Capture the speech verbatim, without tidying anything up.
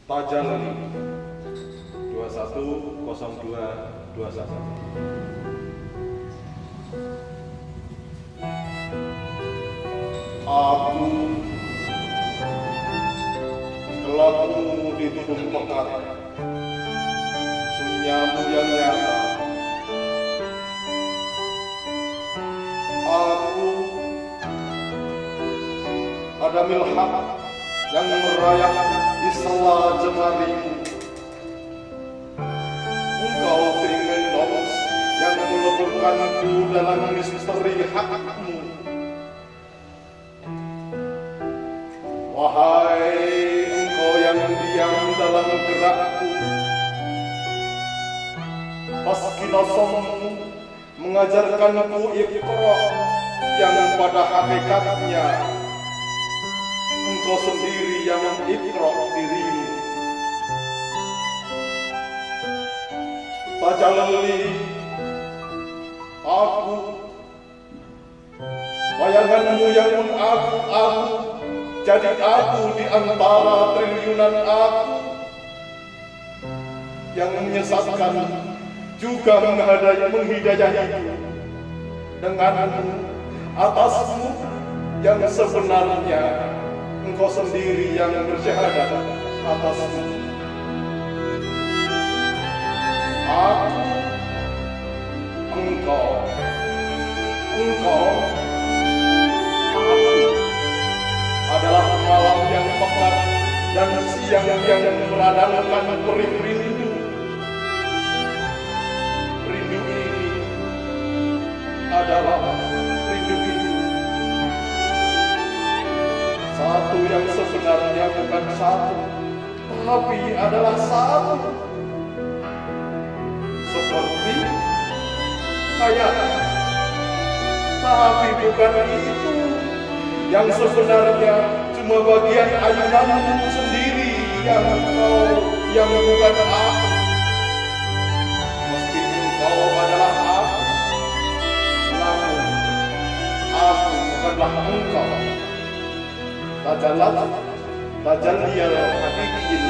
Tajalli dua satu nol dua dua satu. Aku kelakmu di tudung pekat, sunyamu yang nyata. Aku ada milhak yang merayap di sela jemarimu. Engkau Trimenos yang meleburkanku dalam misteri hakmu. Wahai engkau yang diam dalam gerakku, Paskinasomu mengajarkanku Iqra yang pada hakikatnya engkau sendiri yang Iqra dirimu. Tajalli aku, bayanganmu yang aku aku, jadi aku di antara triliunan aku yang menyesatkan juga menghidayahiku denganmu atasmu yang sebenarnya engkau sendiri yang bersyahadat atasmu. Aku, engkau, engkau, aku adalah malam yang pekat dan siang yang meradangkan perih rindu. Rindu ini adalah rindu itu. Satu yang sebenarnya bukan satu, tapi adalah satu. Seperti kayak, tapi bukan itu. Yang sebenarnya cuma bagian ayunanmu sendiri yang engkau, yang bukan aku. Meski engkau adalah aku, namun aku bukanlah engkau. Tajallat, tajalliyal haqiqiyil